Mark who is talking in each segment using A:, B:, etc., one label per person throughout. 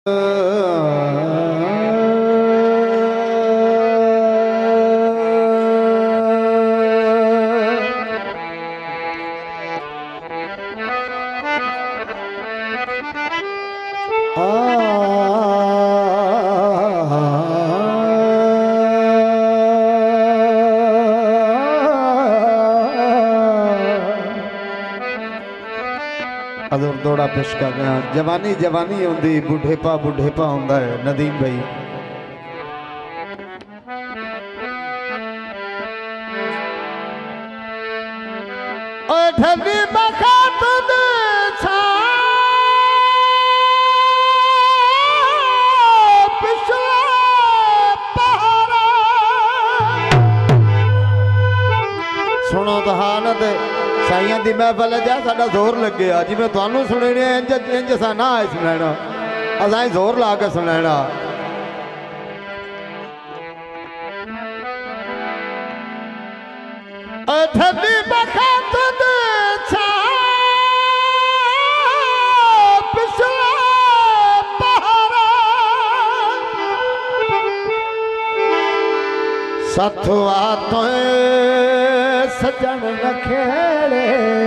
A: Other दौड़ा पेश कर रहा जवानी जवानी होंदी बुढ़ेपा होंदा है। नदीम भाई सुनो तो हालत साइया की महफल जा साडा जोर लगे जिमें तुहानू सुने इंज इंज सा ना आए सुनैना असां जोर ला के सुनैना। सथवा तो सजन रखेड़े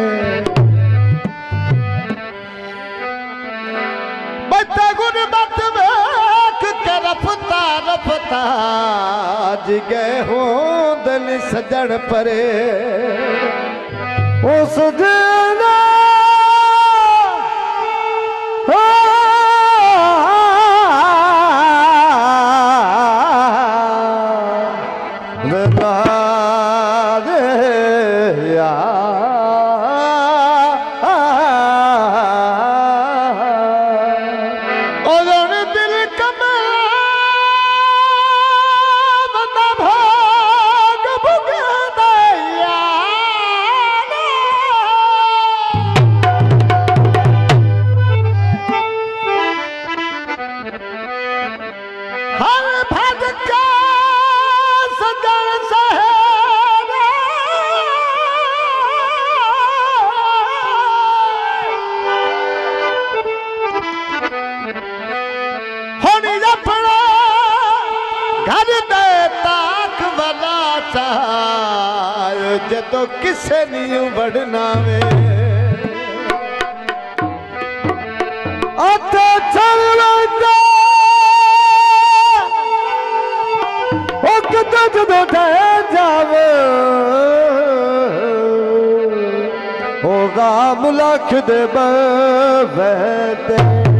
A: बच्चा गुरबत वेख के रफता रफता जिगे हो दिल सजन परे उस दिन जदों किसे नहीं बढ़ना वे चल जदों जावे होगा मुलाख दे बहते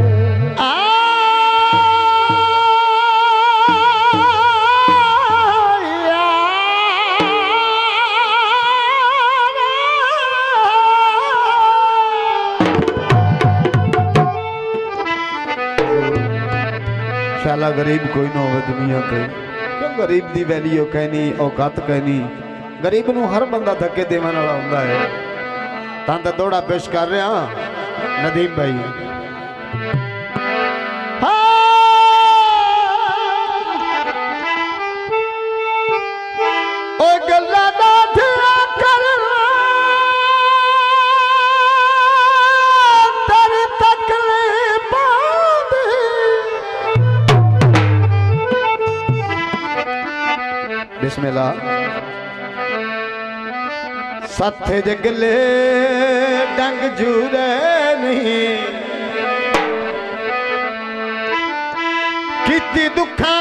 A: शाला गरीब कोई ना हो दुनिया पे क्यों गरीब दी वैल्यू कहनी औकात कहनी गरीब नू हर बंदा धक्के देवन वाला हुंदा है। तां ते दौड़ा पेश कर रहा नदीम भाई ओ गल्ला ना धिया कर तेरी तकलीफ बिस्मिल्लाह सथे जगले डंग जूरे नहीं किती दुखा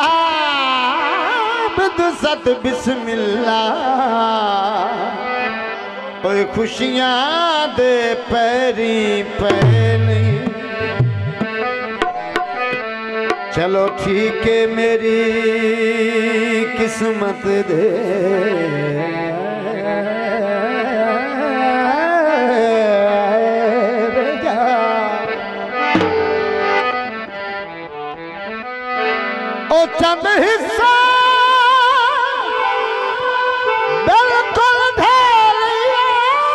A: सत बिस्मिल्लाह ओए खुशियां दे पैरी पैनी चलो ठीक है मेरी किस्मत दे ओ चंद हिस्सा बिल्कुल ढेलिया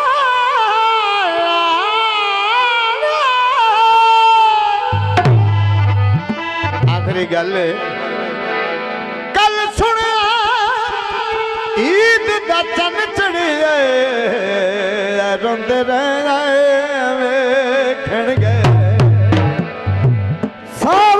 A: आखिरी गल कल सुनिया ईद दा चन चढ़ी रोंदे रह वेखण गए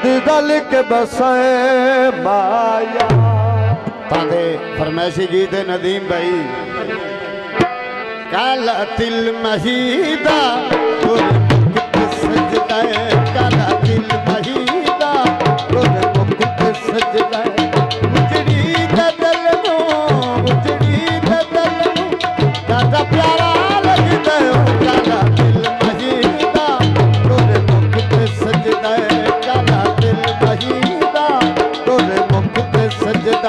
B: दल के बसे माया।
A: तादे फरमैशी गीत नदीम भाई काला तिल महीदा मुकुट सजदा काला तिल महीदा मुकुट सजदा उजड़ी दल नो दादा प्यारा लगदा काला तिल महीदा मुकुट सजदा काला तिल महीदा मुकुट सजदा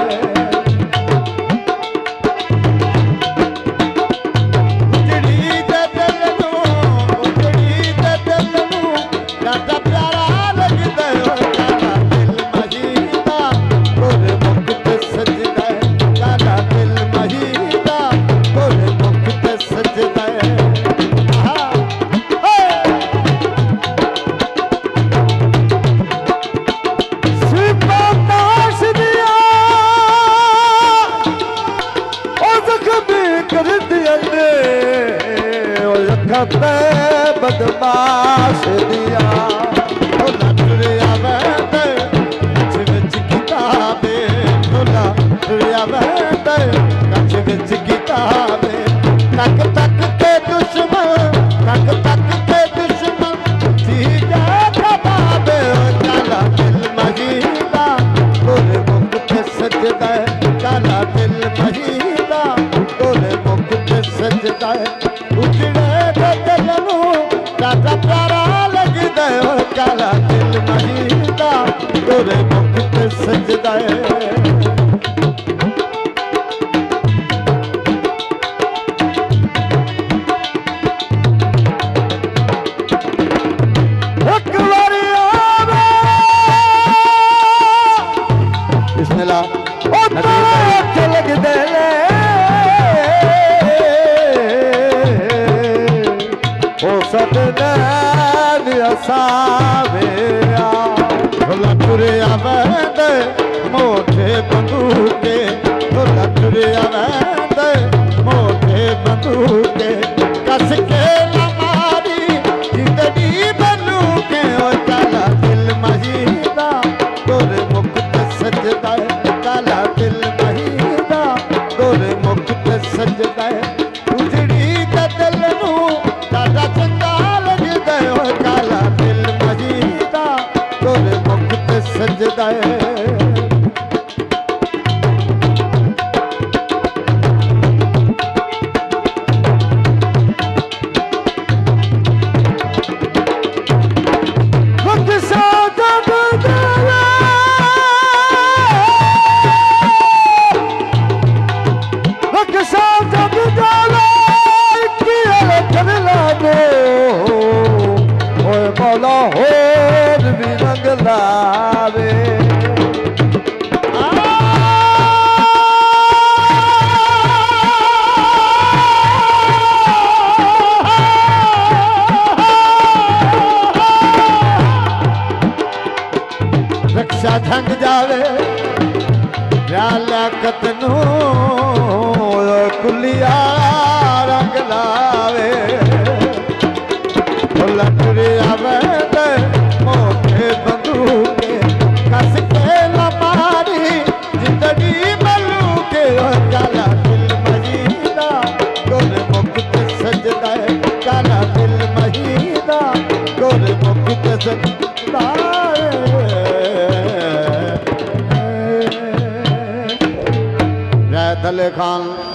B: बदमाश दिया
A: तुरिया वैद कछ विच किताबे तुरिया वैद कछ विच किताबे तक तक के दुश्मन थी जा खबाबे काला दिल महीदा तोरे मुकुट सजदा काला दिल महीदा तोरे मुकुट सजदा उजड़े दादा प्यारा लगदा काला दिल महीदा तोरे मुकुट सजदा बिस्मिल्लाह लगदे तुरिया वैद मोटे बंदूके तुरिया वैद मोटे बंदूके कस के लमारी जिंदगी बनूके काला दिल महीदा तोरे मुकुट सजदा काला दिल महीदा तोरे मुकुट सजदा उजड़ी दल नू दादा चंगा लगदा काला दिल महीदा तोरे मुकुट सजदा रक्षा ढंग जावे लियाकत नू कुलिया रंग लावे तुरिया वैद मोटे बंदूके कस के लमारी जिंदगी मलूके काला दिल महीदा तोरे मुकुट सजदा काला दिल महीदा तोरे मुकुट सजदा दले खान